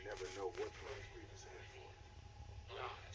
never know what Plum Street is headed for. No,